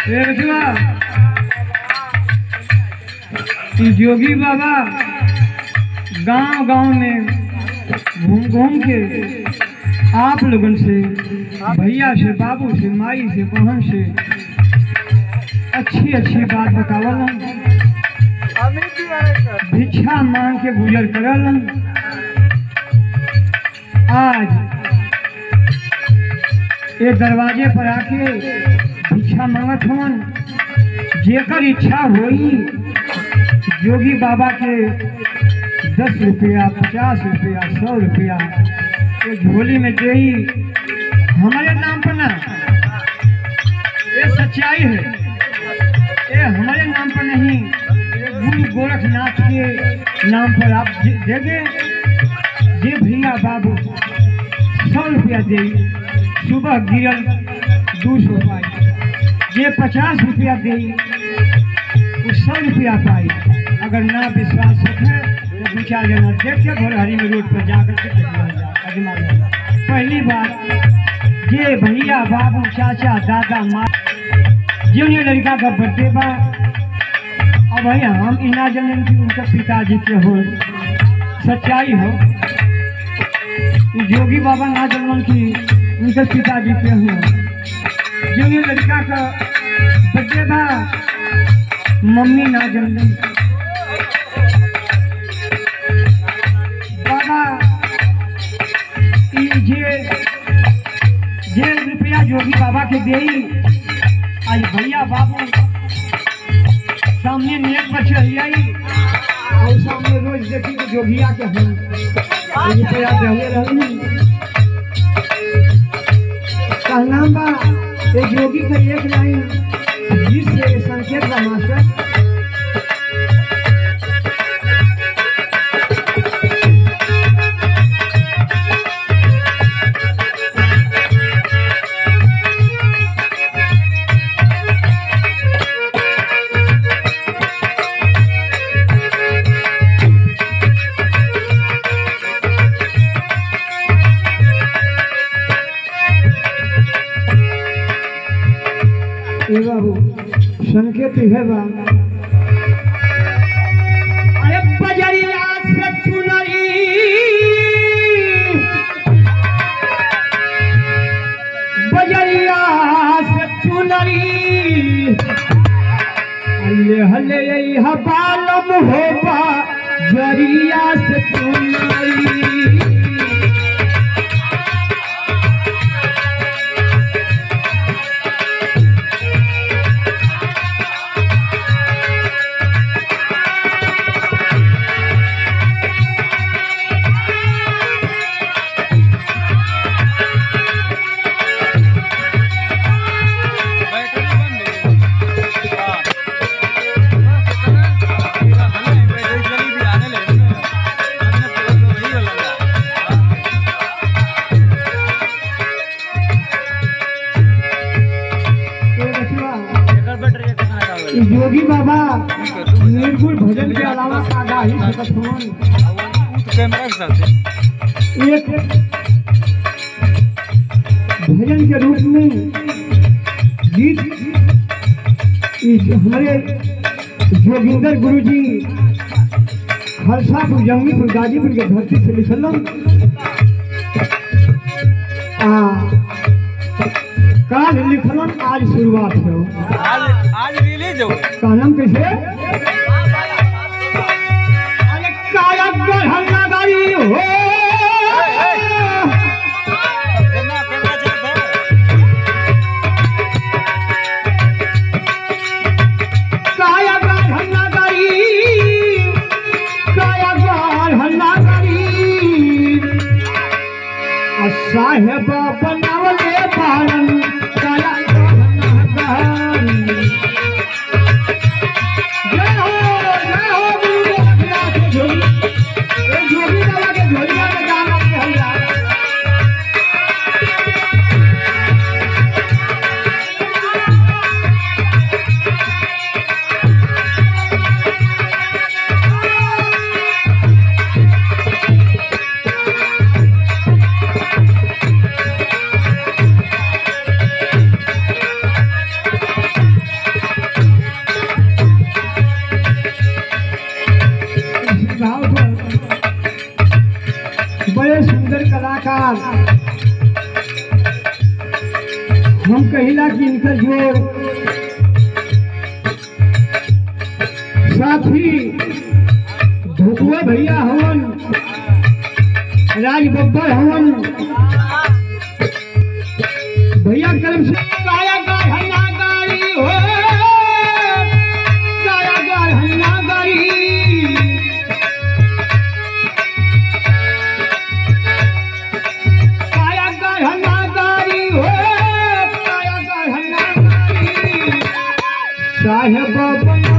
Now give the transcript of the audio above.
जोगी बाबा गांव-गांव में घूम के आप लोगन से, भैया से, बाबू से, माई से, बहन से अच्छी बात बतावलन, भिक्षा मांग के गुजर करलन। आज ये दरवाजे पर आके भिक्षा मांगत हवन। जेकर इच्छा होई जोगी बाबा के 10 रुपया, 50 रुपया, 100 रुपया ये झोली में दे हमारे नाम पर ना, ये सच्चाई है, ये हमारे नाम पर नहीं, ये गुरु गोरखनाथ के नाम पर आप देंगे। ये भैया बाबू 100 रुपया दे, सुबह गिरल 200 पाई, ये 50 रुपया दे, 100 रुपया पाई। अगर ना विश्वास है तो 2-4 जना देख के घोड़हरी में रोड पर जाकर के अजमा लेना। पहली बात ये भैया बाबू चाचा दादा माँ जिन लड़का का बर्थडे बा, अब भैया हम इना जन की उनका पिताजी के हो, सच्चाई हो। जोगी बाबा ना जनन की उनके पिताजी के हो। जिन लड़का का बर्थडे बा मम्मी ना जनन। जे रुपया जोगी बाबा के दे, आज भैया बाबू सामने नेट पर चल आई और सामने रोज देखी तो जोगिया के हम रुपया दे रही। कहना बा ये जोगी का एक लाइन जिससे संकेत का मास्टर बाबू संकेत है बा। अरे बजरिया से चुनरी, बजरिया से चुनरी, हले हले यही बालम हो बा जरिया से चुनरी। जोगी बाबा निर्गुण भजन के अलावा का ही सकत होन। एक भजन के रूप में गीत हमारे जोगिंदर गुरु जी खरसापुर, जंगीपुर, गाजीपुर के धरती से लिखलन। काल लिखलन, आज शुरुआत है, आज रिलीज हो। का नाम कैसे? अरे काया गढ़ना गाड़ी हो, काया गढ़ना गाड़ी, काया गढ़ना गाड़ी, साहेब बनावले पारन काया गढ़ना गाड़ी। जय हो गुरु गोरखनाथ जोगी, जोगी बाबा के जोगी इनका जोड़ साथी धुकुआ भैया हवन, राज बब्बर हवन भैया कर्म से गाया गाढ़ा गाड़ी हो, गाया गाढ़ा गाड़ी, गाया गाढ़ा गाड़ी हो, गाया गाढ़ा गाड़ी, साहेब